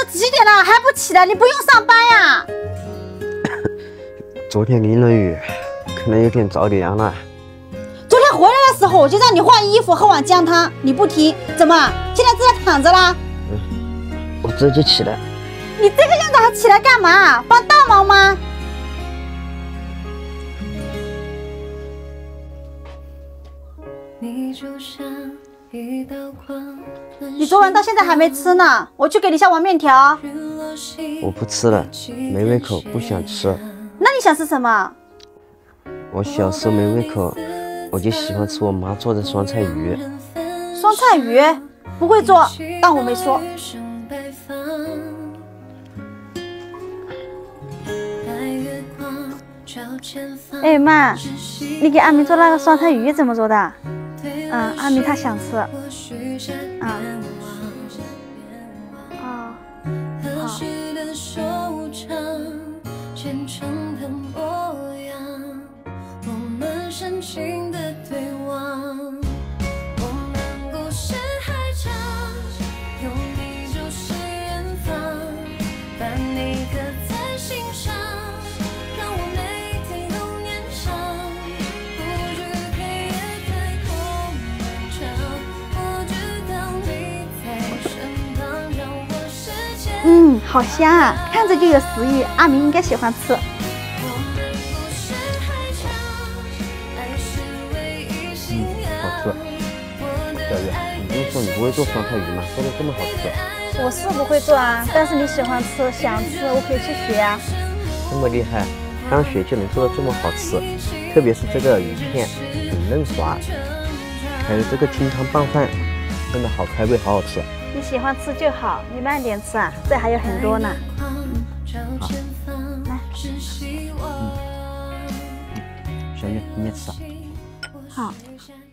几点了还不起来？你不用上班呀？ 昨天淋了雨，可能有点着凉了。 昨天回来的时候我就让你换衣服喝碗姜汤，你不听，怎么现在在躺着啦？ 我自己起来。 你这个样子还起来干嘛？帮大忙吗？你昨晚到现在还没吃呢，我去给你下碗面条。 我不吃了，没胃口，不想吃。 那你想吃什么？ 我小时候没胃口，我就喜欢吃我妈做的酸菜鱼。 酸菜鱼不会做，当我没说。哎妈，你给阿明做那个酸菜鱼怎么做的？阿明他想吃。好。好香啊，看着就有食欲，阿明应该喜欢吃。 好吃。小鱼，你不是说你不会做酸菜鱼吗？做的这么好吃。 我是不会做啊，但是你喜欢吃，想吃，我可以去学啊。 这么厉害，刚学就能做的这么好吃，特别是这个鱼片很嫩滑，还有这个清汤拌饭，真的好开胃，好好吃。 你喜欢吃就好，你慢点吃啊，这还有很多呢。 好， 来， 小鱼你也吃啊。 好。